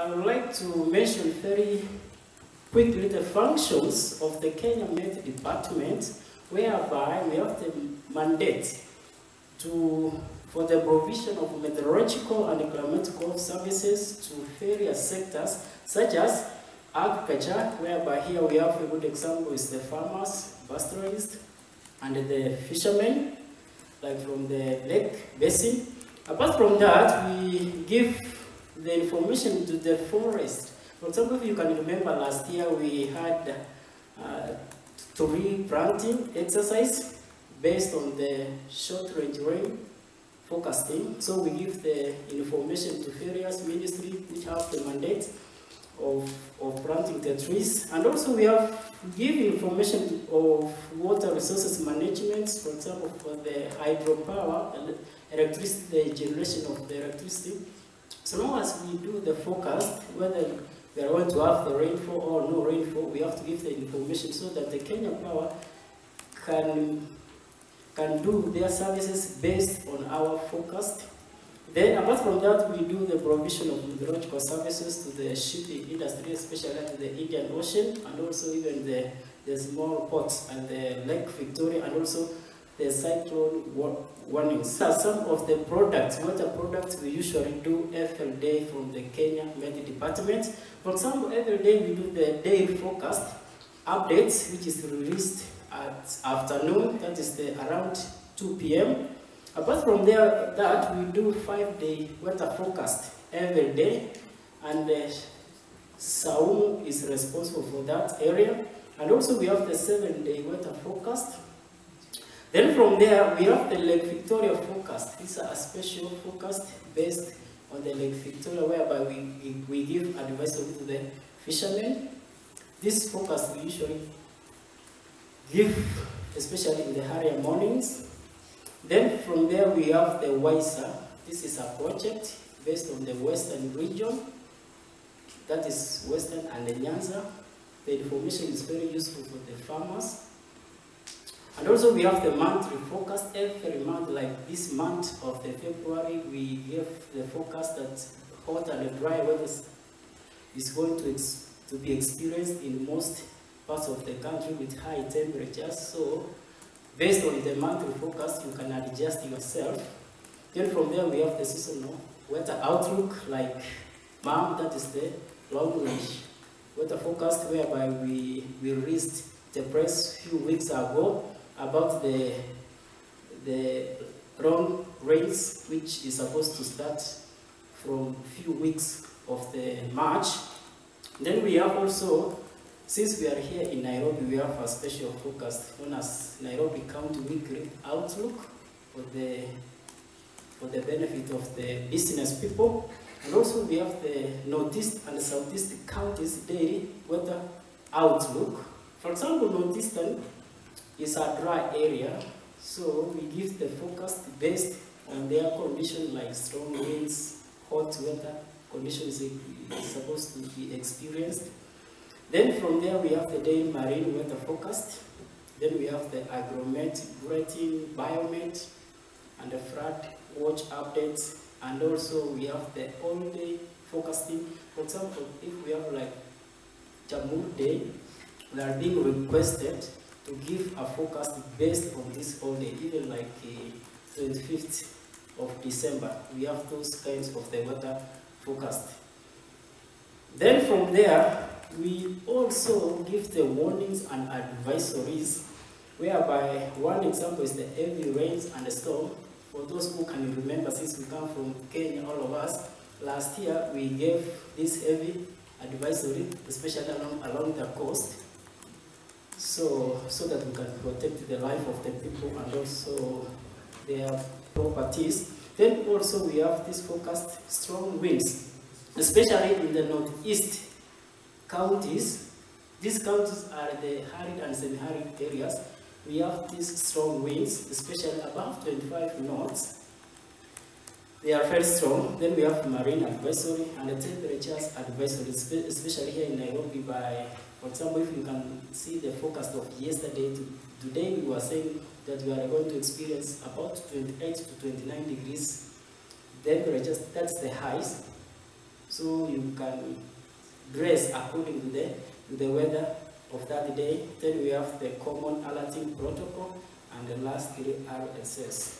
I would like to mention very quickly the functions of the Kenya Met Department, whereby we have the mandate for the provision of meteorological and climatical services to various sectors, such as agriculture, whereby here we have a good example is the farmers, pastoralists, and the fishermen, like from the lake basin. Apart from that, we give the information to the forest. For example, if you can remember last year, we had tree planting exercise based on the short-range rain forecasting. So we give the information to various ministries which have the mandate of planting the trees. And also we give information of water resources management, for example, for the hydropower, electricity, the generation of the electricity. So long as we do the forecast, whether we are going to have the rainfall or no rainfall, we have to give the information so that the Kenya Power can do their services based on our forecast. Then, apart from that, we do the provision of meteorological services to the shipping industry, especially to the Indian Ocean, and also even the small ports and the Lake Victoria, and also the cyclone warnings. These are some of the products, water products we usually do every day from the Kenya Met Department. For example, every day we do the daily forecast updates, which is released at afternoon, that is around 2 p.m. Apart from that, we do 5-day weather forecast every day, and Saumu is responsible for that area. And also we have the 7-day weather forecast. Then from there, we have the Lake Victoria forecast. These are a special forecast based on the Lake Victoria, whereby we give advice to the fishermen. This forecast we usually give, especially in the early mornings. Then from there, we have the WISA. This is a project based on the Western region, that is Western and the Nyanza. The information is very useful for the farmers. And also we have the monthly forecast. Every month, like this month of the February, we give the forecast that hot and dry weather is going to be experienced in most parts of the country with high temperatures. So based on the monthly forecast, you can adjust yourself. Then from there, we have the seasonal weather outlook, like MAM, that is the long range weather forecast, whereby we released the press a few weeks ago about the long rains, which is supposed to start from few weeks of the March. Then we have also, since we are here in Nairobi, we have a special forecast known as Nairobi County Weekly Outlook for the benefit of the business people. And also we have the Northeast and Southeast Counties Daily Weather Outlook. For example, Northeastern is a dry area, so we give the forecast based on their condition, like strong winds, hot weather conditions is supposed to be experienced. Then from there we have the daily marine weather forecast. Then we have the agromet, bulletin, biomet, and the flood watch updates. And also we have the all-day forecasting. For example, if we have like Jamur Day, we are being requested to give a forecast based on this all-day, even like 25th of December. We have those kinds of the weather forecast. Then from there, we also give the warnings and advisories, whereby one example is the heavy rains and the storm. For those who can remember, since we come from Kenya, all of us, last year we gave this heavy advisory, especially along the coast, so that we can protect the life of the people and also their properties. Then also we have this forecast strong winds, especially in the northeast counties. These counties are the arid and semi-arid areas. We have these strong winds, especially above 25 knots. They are very strong. Then we have marine advisory and the temperatures advisory, especially here in Nairobi. For example, if you can see the forecast of yesterday to today, we were saying that we are going to experience about 28 to 29 degrees temperatures. That's the highs. so you can dress according to the weather of that day. Then we have the common alerting protocol, and the lastly RSS.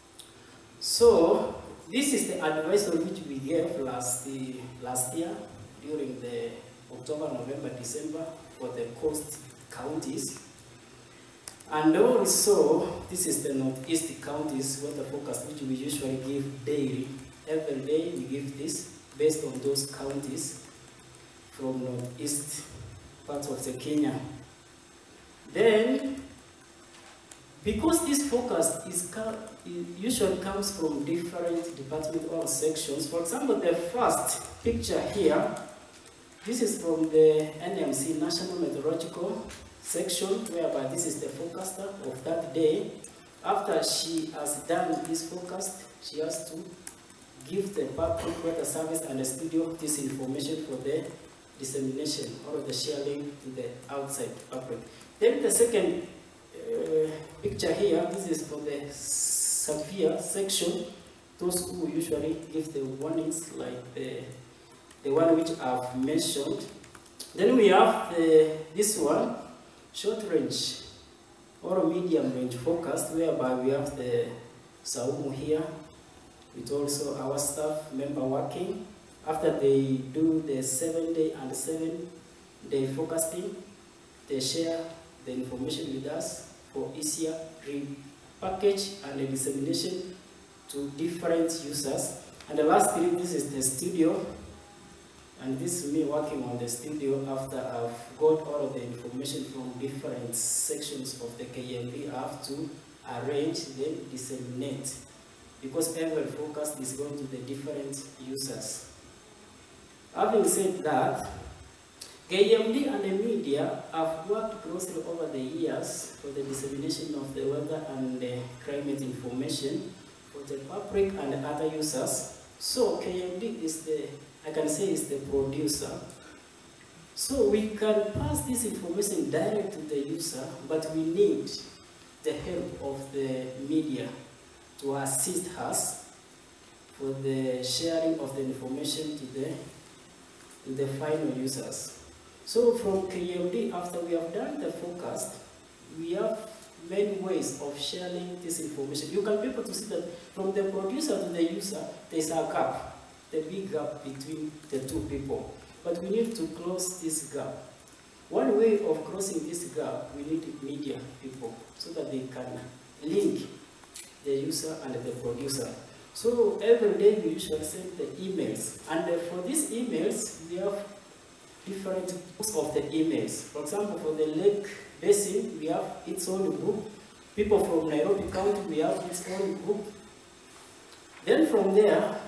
So this is the advisory which we gave last year during the October, November, December for the coast counties. And also, this is the northeast counties weather forecast, which we usually give daily. Every day we give this based on those counties from northeast parts of the Kenya. Then, because this forecast usually comes from different departments or sections. For example, the first picture here, this is from the NMC, National Meteorological section, whereby this is the forecaster of that day. After she has done this forecast, she has to give the public weather service and the studio this information for the dissemination or the sharing to the outside public. Then the second picture here, this is for the severe section, those who usually give the warnings like the one which I've mentioned. Then we have this one, short range or medium range forecast, whereby we have the Saumu here with also our staff member working. After they do the 7-day and 7-day forecasting, they share the information with us for easier repackage and the dissemination to different users. And the last thing, this is the studio. And this is me working on the studio after I've got all of the information from different sections of the KMD. I have to arrange, then disseminate, because every forecast is going to the different users. Having said that, KMD and the media have worked closely over the years for the dissemination of the weather and the climate information for the public and other users. So KMD is I can say is the producer. So we can pass this information direct to the user, but we need the help of the media to assist us for the sharing of the information to the final users. So from KMD, after we have done the forecast, we have many ways of sharing this information. You can be able to see that from the producer to the user, there's a gap, the big gap between the two people. But we need to close this gap. One way of closing this gap, we need media people so that they can link the user and the producer. So every day we usually send the emails. And for these emails, we have different groups of the emails. For example, for the Lake Basin, we have its own group. People from Nairobi County, we have its own group. Then from there,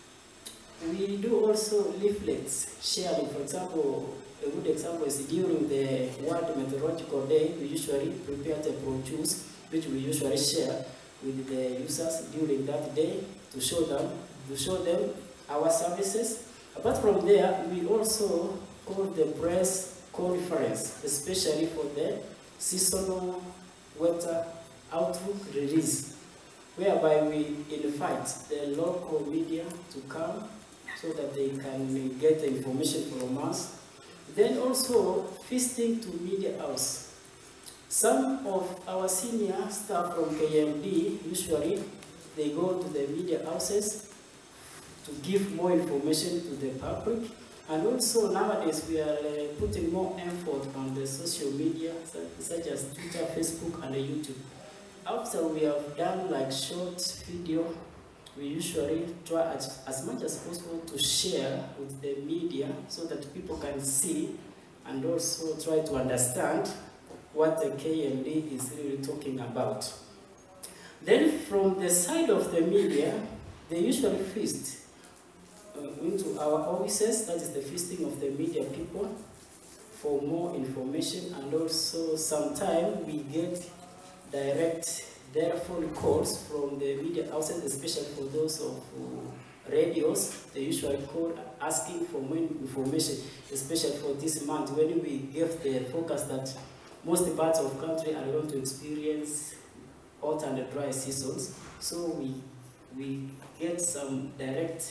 we do also leaflets sharing. For example, a good example is during the World Meteorological Day, we usually prepare the brochures, which we usually share with the users during that day to show them our services. Apart from there, we also hold the press conference, especially for the seasonal weather outlook release, whereby we invite the local media to come so that they can get the information from us. Then also visiting to media house. Some of our senior staff from KMD, usually they go to the media houses to give more information to the public. And also nowadays we are putting more effort on the social media such as Twitter, Facebook and YouTube. After we have done like short video, we usually try as much as possible to share with the media so that people can see and also try to understand what the KMD is really talking about. Then from the side of the media, they usually feast into our offices, that is the feasting of the media people, for more information. And also sometimes we get direct their phone calls from the media houses, especially for those of radios. They usually call asking for more information, especially for this month when we give the forecast that most parts of the country are going to experience hot and dry seasons. So we get some direct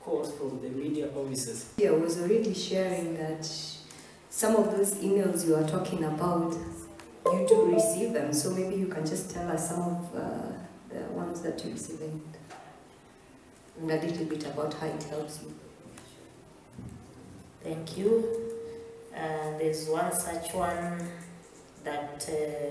calls from the media offices. Yeah, I was already sharing that some of those emails you are talking about, you do receive them, so maybe you can just tell us some of the ones that you receive and a little bit about how it helps you. Thank you. There's one such one that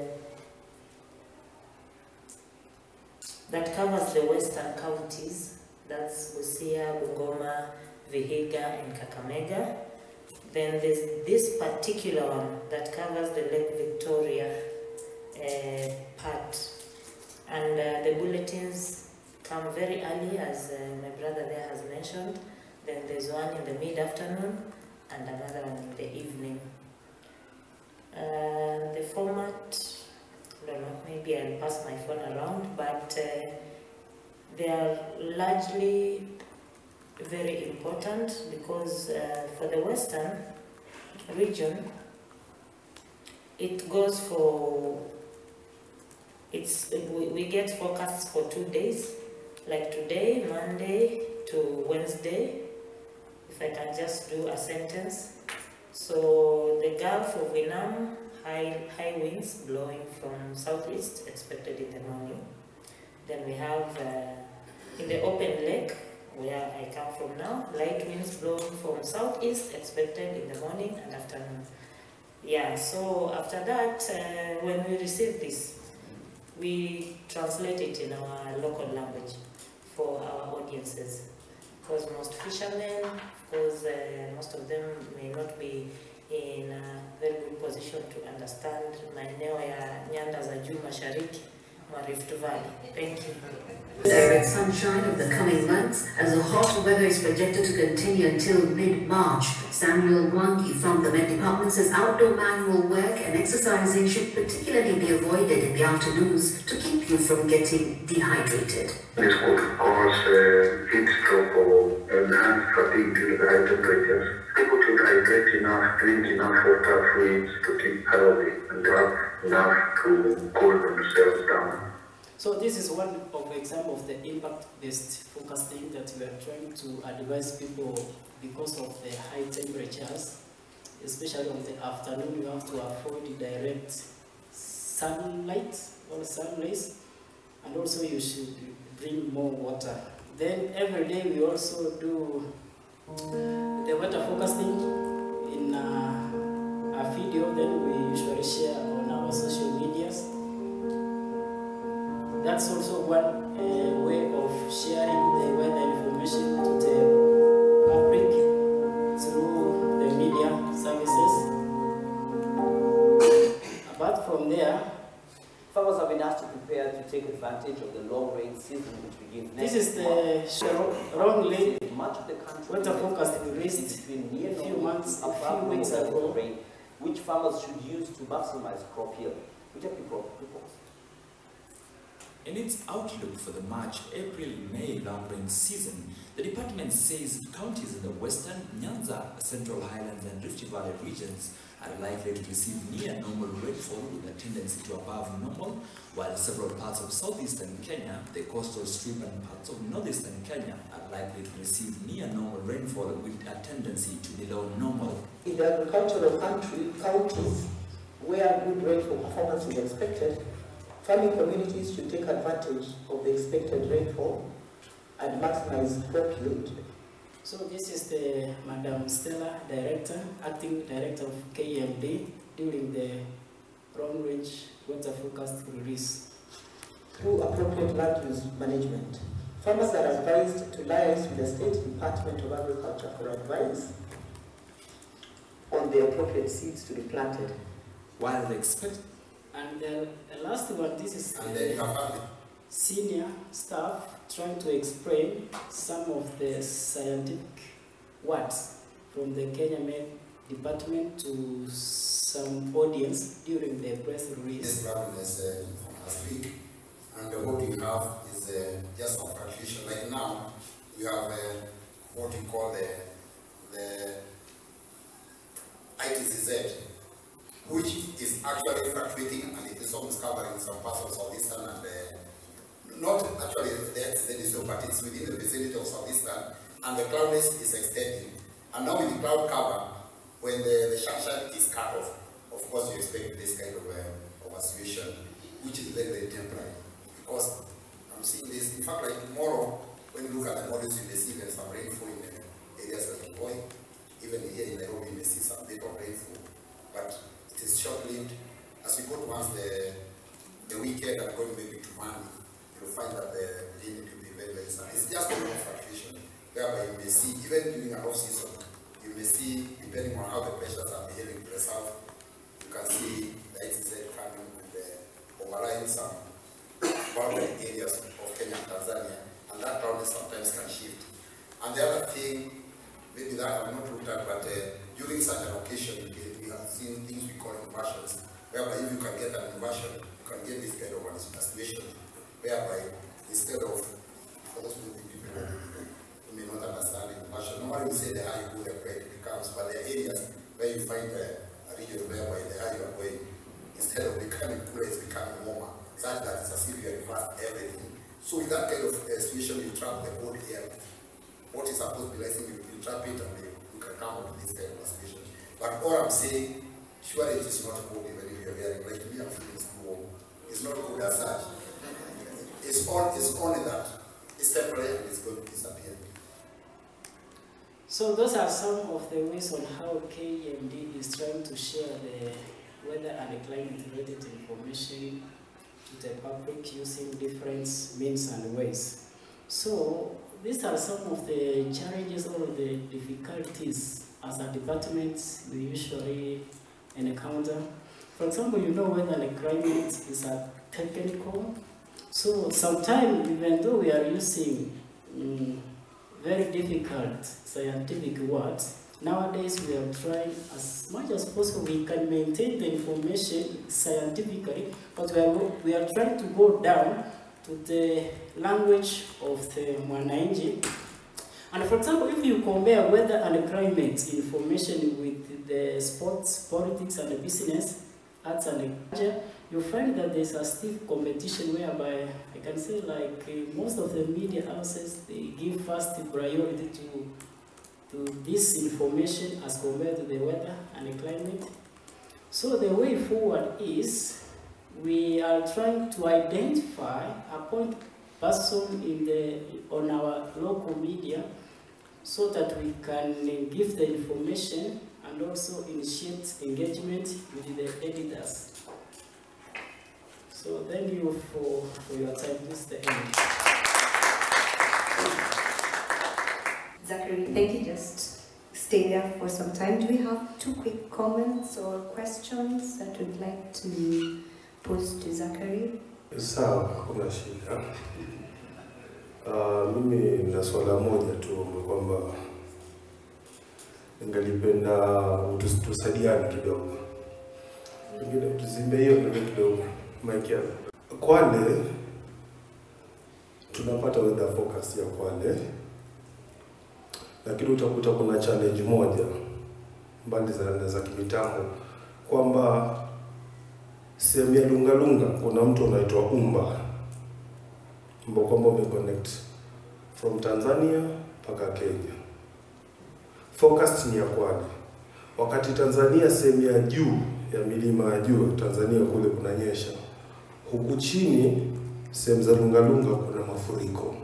that covers the western counties. That's Busia, Bungoma, Vihiga, and Kakamega. Then there's this particular one that covers the Lake Victoria part. And the bulletins come very early, as my brother there has mentioned. Then there's one in the mid-afternoon and another one in the evening. The format, I don't know, maybe I'll pass my phone around, but they are largely very important because for the western region, it goes for, we get forecasts for 2 days, like today, Monday to Wednesday, if I can just do a sentence. So the Gulf of Winam, high winds blowing from southeast expected in the morning. Then we have in the open lake, where I come from now, light winds blowing from southeast expected in the morning and afternoon. Yeah, so after that, when we receive this, we translate it in our local language for our audiences. Because most fishermen, because most of them may not be in a very good position to understand maeneo ya nyanda za juu mashariki mwa Rift Valley. Thank you. Direct sunshine of the coming months, as the hot weather is projected to continue until mid-March. Samuel Wangi from the Met Department says outdoor manual work and exercising should particularly be avoided in the afternoons to keep you from getting dehydrated. This could cause heat stroke or enhanced fatigue due to the high temperatures. People should hydrate enough, drink enough water, fluids to keep healthy, and have enough to cool themselves down. So this is one of the example of the impact-based forecasting that we are trying to advise people because of the high temperatures, especially on the afternoon. You have to avoid direct sunlight or sun rays, and also you should drink more water. Then every day we also do the weather forecasting in a video. Then we usually share on our social medias. That's also one way of sharing the weather information to the public through the media services. Apart from there, farmers have been asked to prepare to take advantage of the long rain season which begins next this is the wrong rain much of the country weather forecast we released a few weeks ago, rain, which farmers should use to maximize crop yield. Which are people reports? In its outlook for the March, April, May long rain season, the department says counties in the western, Nyanza, Central Highlands and Rift Valley regions are likely to receive near normal rainfall with a tendency to above normal, while several parts of southeastern Kenya, the coastal strip and parts of northeastern Kenya are likely to receive near normal rainfall with a tendency to below normal. In the agricultural counties where good rainfall performance is expected, farming communities should take advantage of the expected rainfall and maximize crop yield. So this is the Madam Stella, acting director of KMD during the long range weather forecast release. Through appropriate land use management, farmers are advised to liaise with the State Department of Agriculture for advice on the appropriate seeds to be planted. While they expect. And the last one, this is senior staff trying to explain some of the scientific words from the Kenya Met Department to some audience during the press release. This problem is last week, and what we have is just some fluctuation. Like now, we have what we call the ITCZ, which is actually fluctuating, and it is almost covering some parts of southeastern and not actually the ITCZ, but it's within the vicinity of southeastern and the cloudiness is extending. And now with the cloud cover, when the sunshine is cut off, of course you expect this kind of a situation, which is very, very temporary. Because I'm seeing this, in fact, like tomorrow, when you look at the models, you may see there's some rainfall in areas like Emory. Even here in Nairobi, you may see some bit of rainfall. But it is short-lived. As we go towards the weekend and going maybe to Monday, you'll find that the limit will be very, very small. It's just a long fluctuation, whereby you may see, even during an off-season, you may see, depending on how the pressures are behaving to the south, you can see the ITZ coming and overlying some boundary areas of Kenya and Tanzania, and that cloudiness sometimes can shift. And the other thing, maybe that I have not looked at, but during such an occasion, we have seen things we call inversions, whereby if you can get an inversion, you can get this kind of a situation, whereby instead of, for those people who may not understand inversion, normally we say the higher you go, the greater it becomes, but there are areas where you find a region whereby the higher you are going, instead of becoming cooler, it's becoming warmer, such that it's as if you have reversed everything. So in that kind of situation, you trap the whole air. What is supposed to be like, you trap it and you can come out of this kind of situation. But all I'm saying, surely it is not good even if you're wearing, like me, I'm feeling warm. It's not good as such. It's only that it's temporary and it's going to disappear. So those are some of the ways on how KEMD is trying to share the weather and climate-related information to the public using different means and ways. So these are some of the challenges or the difficulties as a department we usually encounter. For example, you know weather and climate is a technical. So sometimes, even though we are using very difficult scientific words, nowadays we are trying as much as possible we can maintain the information scientifically, but we are trying to go down to the language of the Mwananchi. And for example, if you compare weather and climate information with the sports, politics and the business, arts and culture, you find that there's a stiff competition whereby I can say like most of the media houses, they give first priority to this information as compared to the weather and the climate. So the way forward is we are trying to identify a point person on our local media so that we can give the information and also initiate engagement with the editors. So thank you for your time. This is the end. Zachary, thank you. Just stay there for some time. Do we have 2 quick comments or questions that we'd like to pose to Zachary? Sawa, hakuna shida. Mimi na swala moja tu kwamba ningalipenda tusaidiane kidogo. Pengine tuzime hiyo kidogo. Mike Kwale tunapata weather forecast ya Kwale, lakini utakuta kuna challenge moja mbali za kimitambo kwamba sehemu ya Lungalunga kuna mtu anaitwa Umba ambao kwamba umeconnect from Tanzania mpaka Kenya. Forecast ni ya Kwale. Wakati Tanzania sehemu ya juu ya milima ya juu Tanzania kule kunanyesha, huku chini sehemu za Lungalunga kuna mafuriko.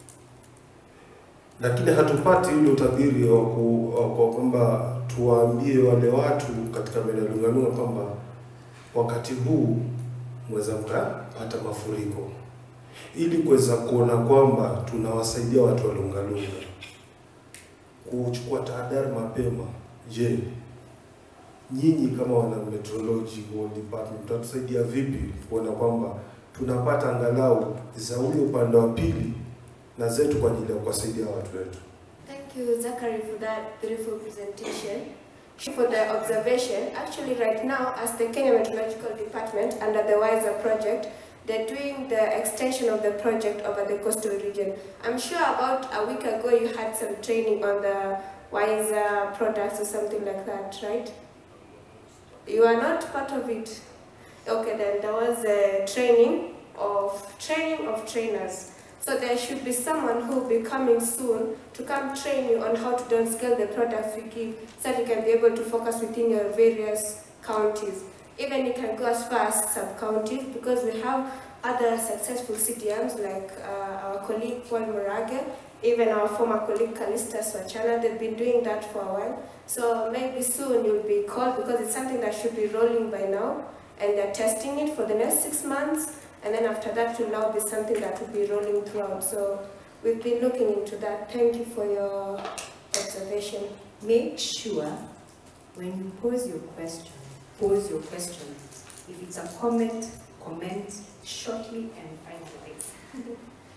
Lakini hatupati ile utabiri wa kwamba tuwaambie wale watu katika maeneo ya Lungalunga kwamba wakati huu mweza mkapata mafuriko, ili kuweza kuona kwamba tunawasaidia watu wa Lungalunga kuchukua tahadhari mapema. Je, nyinyi kama wana Meteorological department mtatusaidia vipi kuona kwamba tunapata angalau za ule upande wa pili na zetu kwa ajili ya kuwasaidia watu wetu? Thank you, Zachary, for that beautiful presentation. For the observation, actually right now, as the Kenya Meteorological Department under the WISER project, they're doing the extension of the project over the coastal region. I'm sure about a week ago you had some training on the WISER products or something like that, right? You are not part of it. Okay, then there was a training of trainers. So there should be someone who will be coming soon to come train you on how to downscale the products we give, so that you can be able to focus within your various counties. Even you can go as far as sub-counties, because we have other successful CDMs like our colleague Paul Murage, even our former colleague Kalista Swachana. They've been doing that for a while. So maybe soon you'll be called, because it's something that should be rolling by now, and they're testing it for the next 6 months, and then after that will now be something that will be rolling throughout. So we've been looking into that. Thank you for your observation. Make sure when you pose your question. If it's a comment shortly and finally.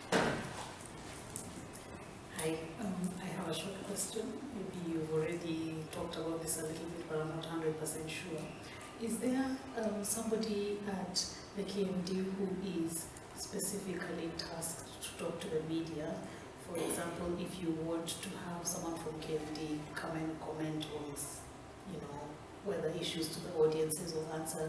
Hi, I have a short question. Maybe you've already talked about this a little bit, but I'm not 100% sure. Is there somebody at the KMD who is specifically tasked to talk to the media? For example, if you want to have someone from KMD come and comment on, whether issues to the audiences or answer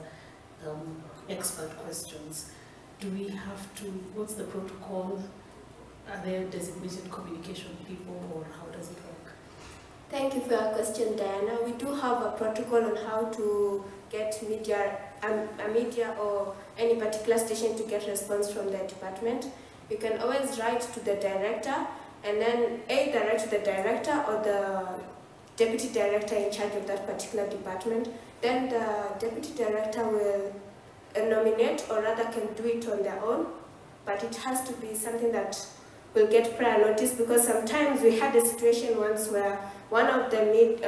expert questions, do we have to, what's the protocol? Are there designated communication people, or how does it work? Thank you for your question, Diana. We do have a protocol on how to get media, a media or any particular station to get response from the department. You can always write to the director, and then either write to the director or the deputy director in charge of that particular department. Then the deputy director will nominate, or rather can do it on their own, but it has to be something that will get prior notice, because sometimes we had a situation once where one of the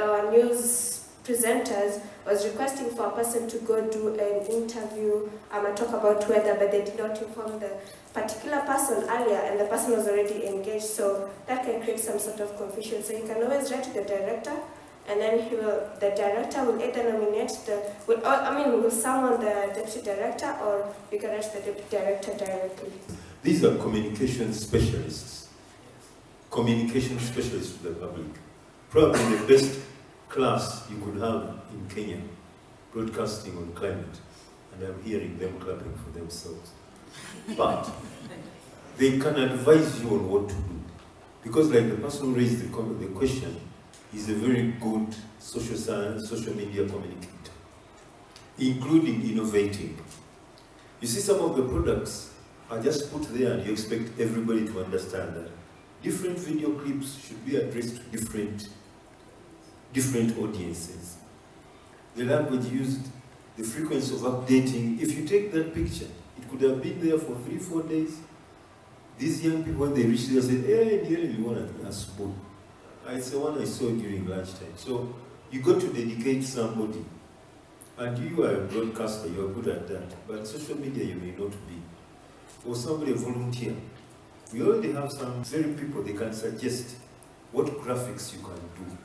news presenters was requesting for a person to go do an interview and talk about weather, but they did not inform the particular person earlier, and the person was already engaged, so that can create some sort of confusion. So you can always write to the director, and then the director will either nominate will summon the deputy director, or you can write to the deputy director directly. These are communication specialists to the public. Probably the best class you could have in Kenya, broadcasting on climate, and I'm hearing them clapping for themselves. But they can advise you on what to do. Because like the person who raised the question is a very good social media communicator, including innovating. You see, some of the products are just put there and you expect everybody to understand that. Different video clips should be addressed to different audiences. The language used, the frequency of updating. If you take that picture, it could have been there for 3-4 days. These young people, when they reach there, say, hey, you want a spoon. It's the one I saw during lunchtime. So you got to dedicate somebody. And you are a broadcaster, you are good at that. But social media, you may not be. Or somebody volunteer. We already have some very people, they can suggest what graphics you can do.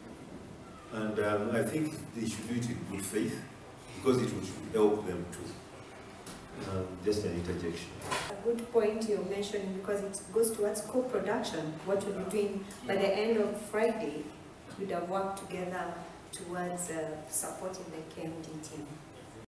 And I think they should do it in good faith, because it would help them too. Just an interjection. A good point you're mentioning, because it goes towards co-production. What we'll be doing by the end of Friday, we'd have worked together towards supporting the KMD team.